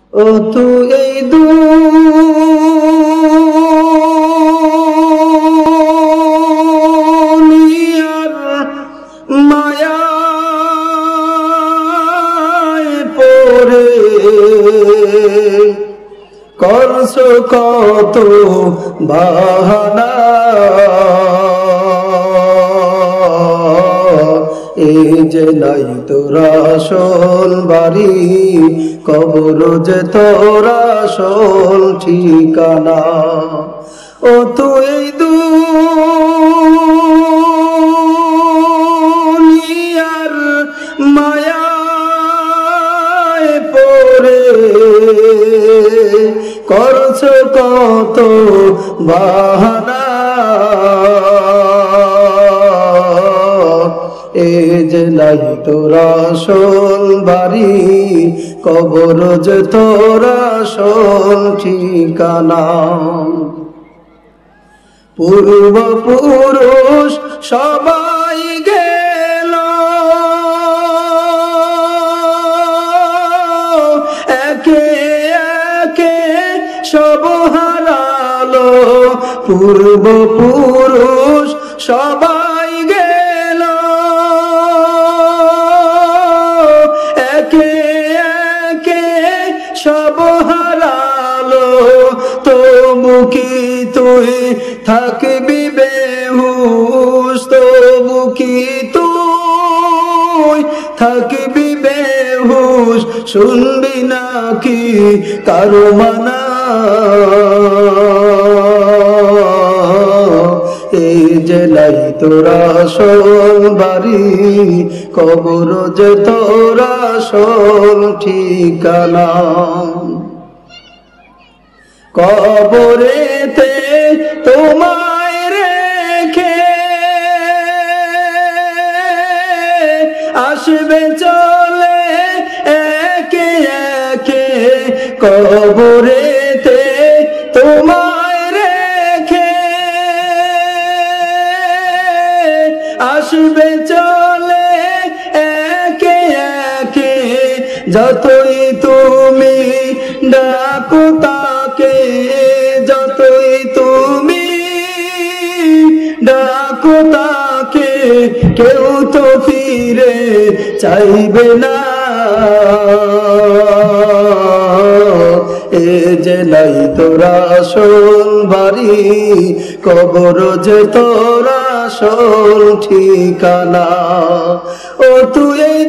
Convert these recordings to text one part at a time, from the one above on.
ও তুই এই দুনিয়ার মায়ায় পড়ে করছো কত বাহানা, এই যে নাই তোর আসল বাড়ি, কবর যে তোর আসল ঠিকানা। ও তুই এই দুনিয়ার মায়ায় পড়ে করছো কত বাহানা, এ যে নাই তোর আসল বাড়ি, কবর যে তোর আসল ঠিকানা। পূর্বপুরুষ সবাই গেল, একে একে সব হারালো। পূর্বপুরুষ সবাই গেল, একে একে সব হারালো। তবু কি তুই থাকবি বেহুশ, তবু কি তুই থাকবি বেহুশ, শুনবি নাকি কারো মানা। এই যে নাই তোর আসল বাড়ি, কবর যে তোর আসল ঠিকানা। কবরেতে তোমায় রেখে আসবে চলে একে একে, কবরেতে তোমায় রেখে আসবে চলে একে একে। যতই তুমি ডাকো তাকে, যতই তুমি ডাকো তাকে, কেউ তো ফিরে চাইবে না। এ যে নাই তোর আসল বাড়ি, কবর যে তোর আসল ঠিকানা। ও তুই এই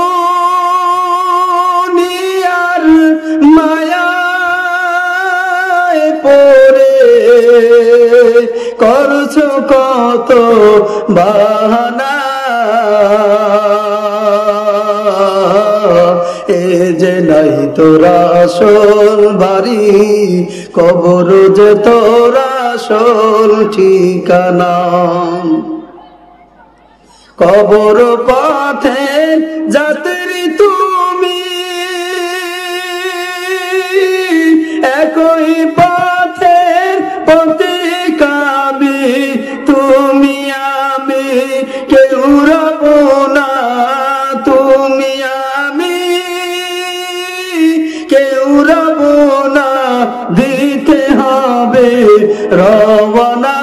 দুনিয়ার মায়ায় পড়ে করছো কত বাহানা, এ যে নাই তোর আসল বাড়ি, কবর যে তোর আসল ঠিকানা। কবর পথে যাত্রী তুমি, একই পথের পথিকামি, তুমি আমি কেউ রব না, তুমি আমি কেউ রব না, দিতে হবে রওনা।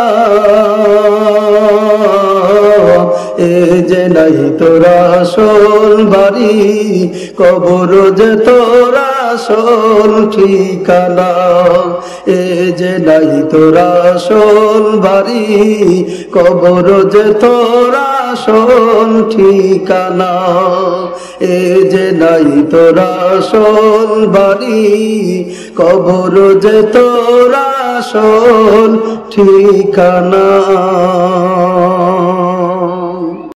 এ যে নাই তোর আসল বাড়ি, কবর যে তোর আসল ঠিকানা। এ যে নাই তোর আসল বাড়ি, কবর যে তোর আসল ঠিকানা। এ যে নাই তোর আসল বাড়ি, কবর যে তোর আসল ঠিকানা।